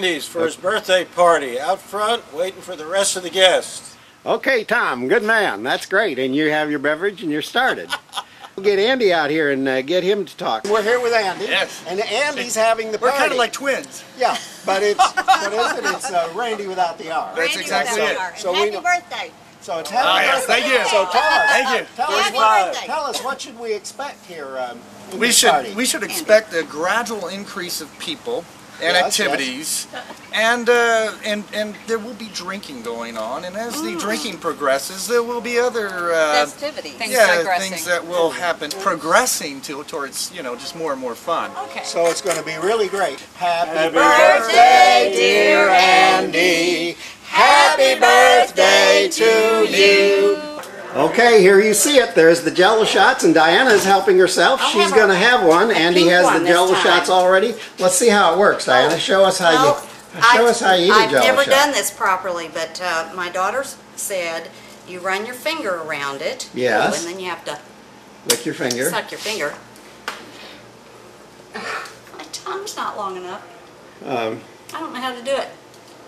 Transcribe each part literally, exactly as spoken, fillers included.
Andy's for his birthday party. Out front, waiting for the rest of the guests. Okay, Tom, good man. That's great. And you have your beverage and you're started. We'll get Andy out here and uh, get him to talk. We're here with Andy. Yes. And Andy's having the We're party. kind of like twins. Yeah, but it's, what is it? It's uh, Randy without the R. That's exactly it. So Happy we know, birthday. So tell Oh, us. yes, thank you. So tell us. Thank you. Tell us, Happy what, birthday. tell us what should we expect here um, in We this should party? we should expect a gradual increase of people and Yes, activities, and uh, and and there will be drinking going on. And as the drinking progresses, there will be other uh, Festivities. Things yeah progressing. things that will happen, progressing to towards you know just more and more fun. Okay. So it's going to be really great. Happy, Happy birthday, dear Andy. Happy birthday to you. Okay, here you see it. There's the Jell-O shots, and Diana's helping herself. I'll She's have going to a- have one. Andy pink has one the this Jell-O time. shots already. Let's see how it works, Diana. Show us how Well, you show I've- us how you eat a I've Jell-O never shot. done this properly, but uh, my daughter said you run your finger around it. Yes. And then you have to Lick your finger. suck your finger. My tongue's not long enough. Um, I don't know how to do it.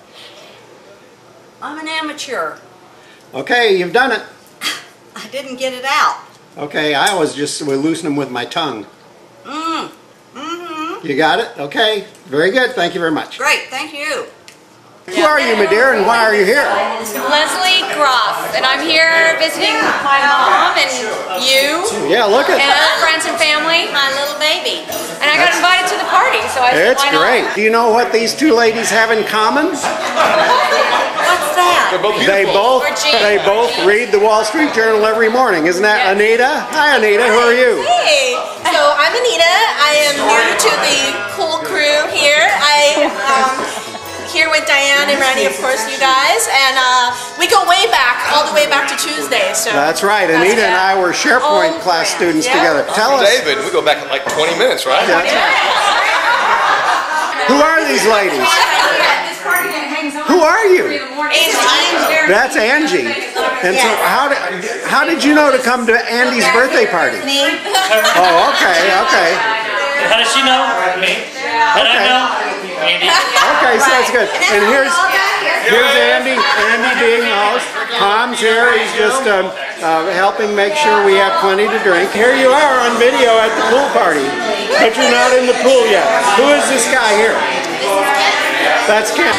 I'm an amateur. okay, you've done it. I didn't get it out. Okay, I was just we loosen them with my tongue. Mmm. Mm-hmm. You got it? Okay, very good. Thank you very much. Great, thank you. Who are you, my dear, and why are you here? Leslie Groff, and I'm here visiting my mom and you Yeah, look at and other friends and family. My little baby. And I got invited to the party, so I said, It's why not? great. Do you know what these two ladies have in common? What's that? They both Or Jean. they both read the Wall Street Journal every morning. Isn't that Yes. Anita? Hi, Anita. Who are you? Hey, so I'm Anita. I am new to the cool crew here. I um here with Diane and Randy, of course, you guys, and uh, we go way back, all the way back to Tuesday. So That's right. Anita and I were SharePoint Oh, class great. students Yeah. together. Tell us. David, we go back like twenty minutes, right? That's right. Who are these ladies? Who are you? That's Angie. And so how did how did you know to come to Andy's birthday party? Me. Oh, okay, okay. How does she know? Me. How did I know? Andy. Okay, so that's good. And here's here's Andy, Andy being host. Tom's here. He's just um, uh, helping make sure we have plenty to drink. Here you are on video at the pool party, but you're not in the pool yet. Who is this guy here? That's Ken.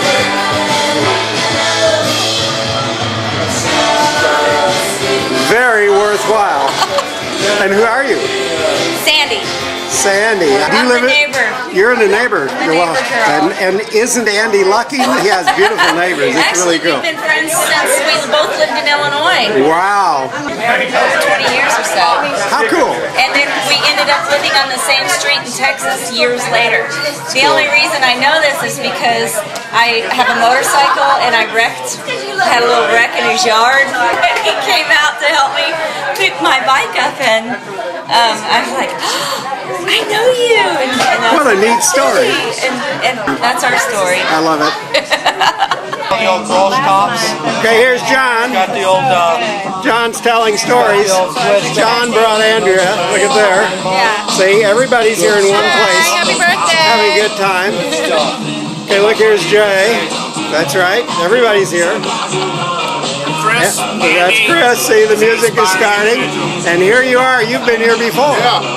Very worthwhile. And who are you? Sandy. Sandy. Do you I'm live the in- neighbor. You're the neighbor. The Well, neighbor girl. and, and isn't Andy lucky? He has beautiful neighbors. It's Actually, really cool. we've been friends since we both lived in Illinois. Wow. twenty years or so. How cool. And then we ended up living on the same street in Texas years later. The only reason I know this is because I have a motorcycle and I wrecked, had a little wreck in his yard. And he came out to help me pick my bike up, and um, I was like, oh, I know you. And, and that's What a neat story. And, and that's our story. I love it. The old cross tops. Okay, here's John. Got the old, uh, John's telling stories. John brought Andrea. Look at there. Yeah. See, everybody's here in one place. Happy birthday. Having a good time. Okay, look, here's Jay. That's right. Everybody's here. Chris. Yeah, that's Chris. See, the music is starting. And here you are. You've been here before.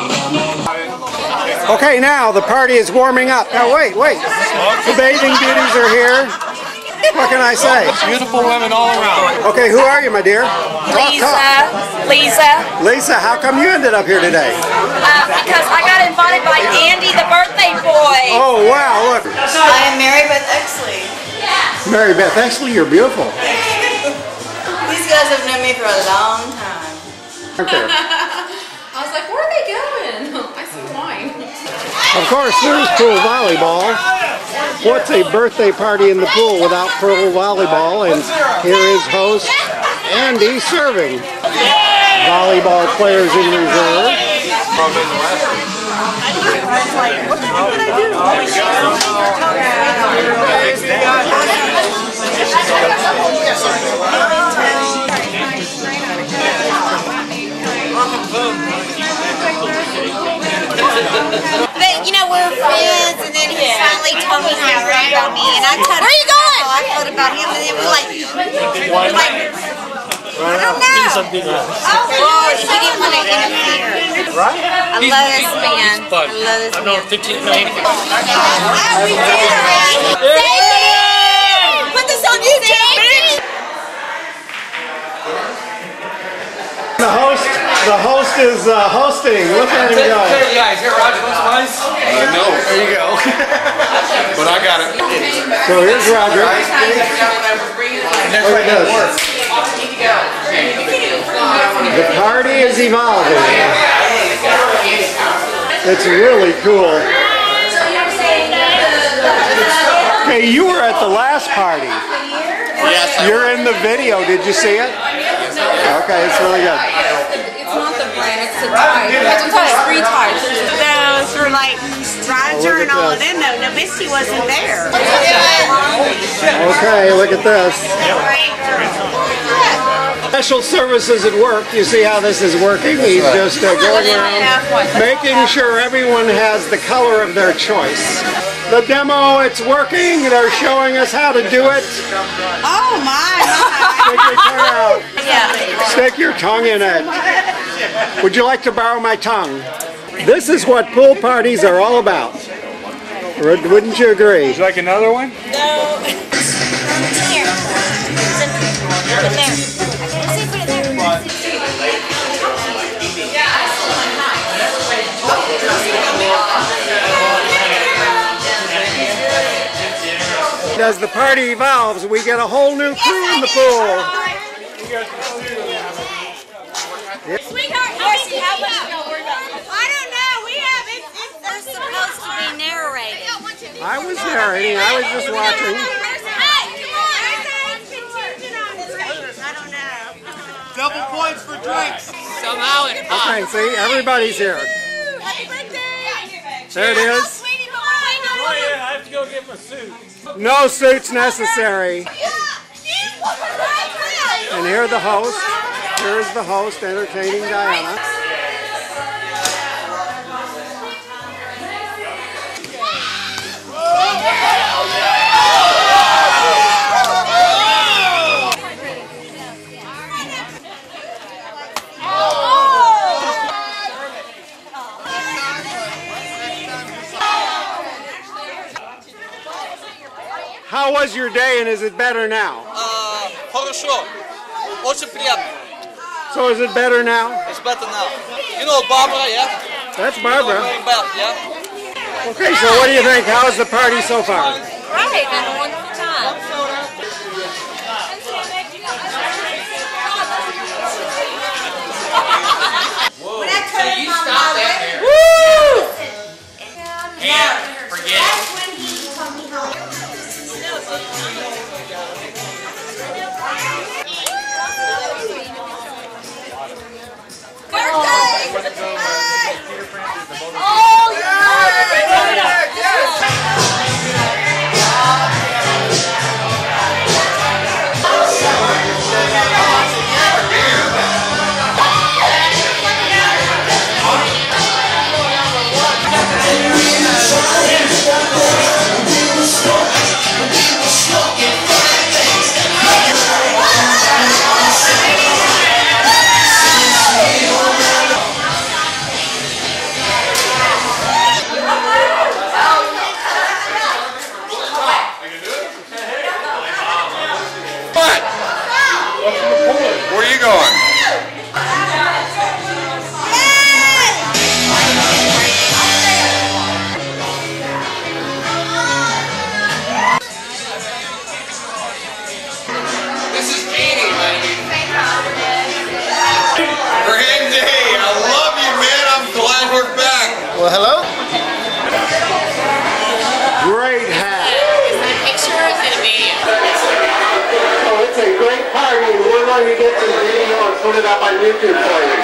Okay, now the party is warming up. Now, wait, wait. The bathing beauties are here. What can I say? Beautiful women all around. Okay, who are you, my dear? Talk, Lisa. talk. Lisa. Lisa, how come you ended up here today? Uh, because I got invited by Andy, the birthday boy. Oh, wow, look. I am Mary Beth Exley. Mary Beth Exley, you're beautiful. These guys have known me for a long time. Okay. I was like, where are they going? I see wine. Of course, there's pool volleyball. What's a birthday party in the pool without pool volleyball? And here is host Andy serving. Volleyball players in reserve. But, you know, we're friends, and then he finally told me how he felt about me, and I told him Where are you going? how I felt about him, and then we're like, we're like, I don't know. Oh, he didn't want to interfere. Right? I love this man. I love this I've known man. fifteen, nineteen. We did it! Put this on YouTube, bitch! The host, the host is uh, hosting. Look at him go. Hey guys, here Roger, what's mine? I know. There you go. But I got it. So here's Roger. Look at this. The party is evolving. It's really cool. Okay, you were at the last party. Yes. You're in the video. Did you see it? Okay, it's really good. It's not the brain, it's the tie. It's three ties. Those were like Roger and all of them, though. No, Misty wasn't there. Okay, look at this. Special services at work. You see how this is working? He's just uh, going around making sure everyone has the color of their choice. The demo, it's working. They're showing us how to do it. Oh, my. Stick your tongue out. Yeah. Stick your tongue in it. Would you like to borrow my tongue? This is what pool parties are all about. Wouldn't you agree? Would you like another one? No. Here. Put it there. I can see, put it there. As the party evolves, we get a whole new crew in the pool. Sweetheart, Marcy, how much do y'all worry about? I don't know. We have it. It's supposed to be narrated. I was narrating. I was just watching. I don't know. Double points for drinks. Somehow it Okay, see, everybody's here. Happy birthday! There it is. Oh yeah, I have to go get my suit. No suits necessary. And here's the host. Here's the host entertaining Diana. How was your day and is it better now? Uh, хорошо. Очень приятно. So is it better now? It's better now. You know Barbara, yeah? That's You know Barbara. very well, yeah? Okay, so what do you think? How is the party so far? Right, had a wonderful time. Whoa, so you stop that there. Woo! Yeah, forget it. That's when he told me how. Oh, yeah! Where are you going? This is Jeannie, baby. Randy, I love you, man. I'm glad we're back. Well, hello? Great hat. Is it a picture or is it a video? Oh, it's a great party and we're going to get some video and put it up on YouTube for you.